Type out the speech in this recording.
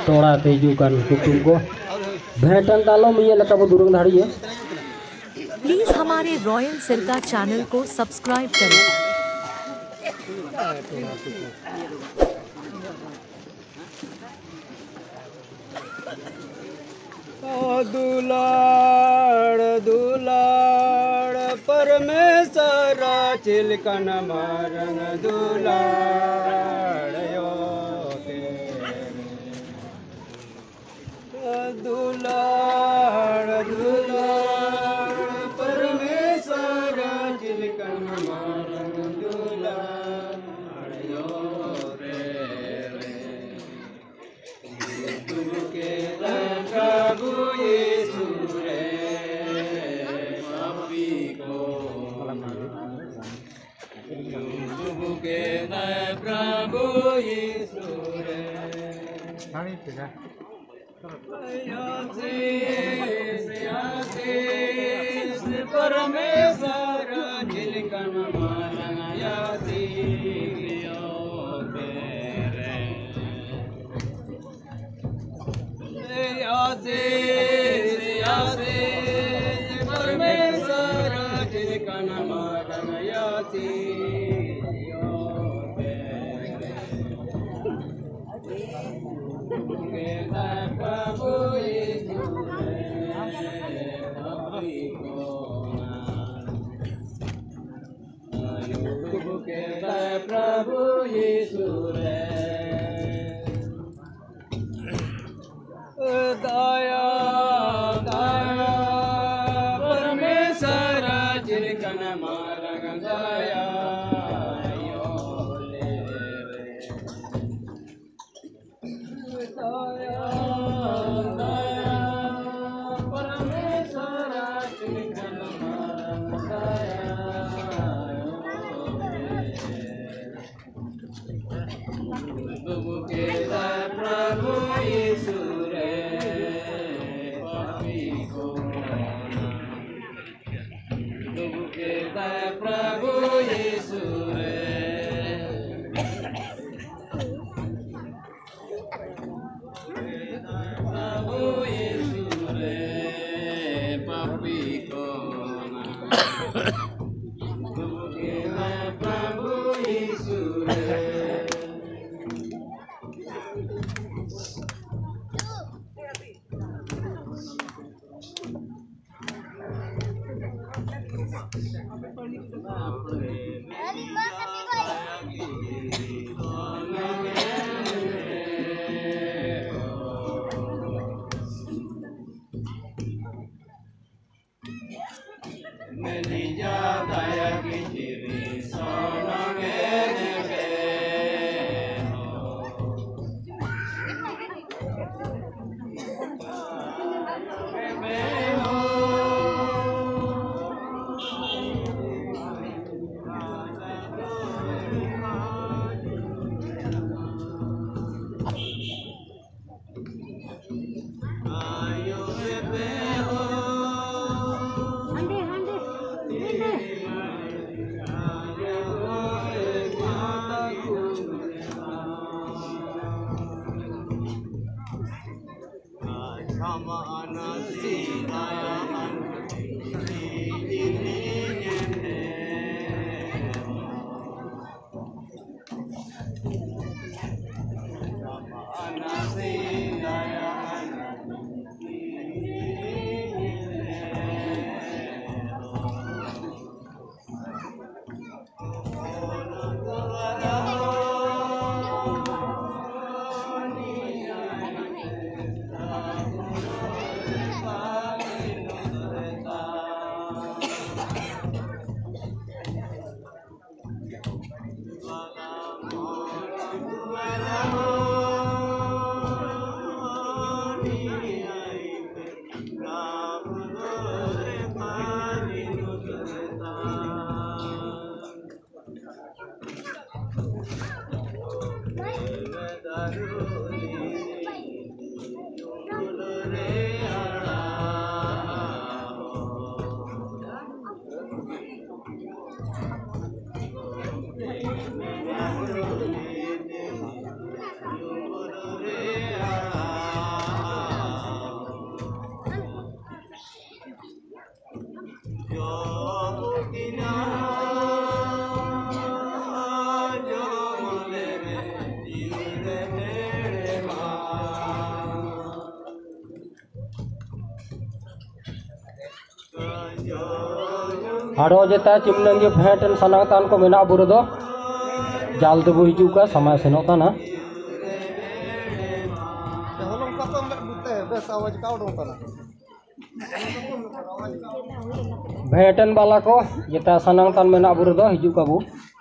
toड़ा tejukan kutung ko भेटन तालो में ये लका वो दुरुंग धाड़ी है। प्लीज हमारे रॉयल सिरका चैनल को सब्सक्राइब करें। दुलाड़ दुलाड़ परमेश्वर चिलकन मारंग दुलाड़ यो दुलाड़ दुलाड़ परमेश्वर चिलकन मारंग दुलाड़ यो तुमके प्रभु यीशु रे पापी को तुमके प्रभु यीशु रे परमेश्वर जिलकन मारंग यासी परमेश्वर जिलकन मारंग यासी प्रभु यीशु प्रभु यीशु रे दया दया परमेश्वर जिलकन मारंग दया यो ले दया दया परमेश्वर जिलकन मारंग दया तुमके प्रभु यीशु रे पापी को तुमके प्रभु यीशु रे प्रभु यीशु रे पापी को तुमके प्रभु यीशु रे आरो जेता चिमनंगे भेटन सनांग तान को मेना बुरो दो जाल दे बो हिजू का समय सेनो ताना भेटन बाला को जेता सनांग तान मेना बुरो दो हिजू का बु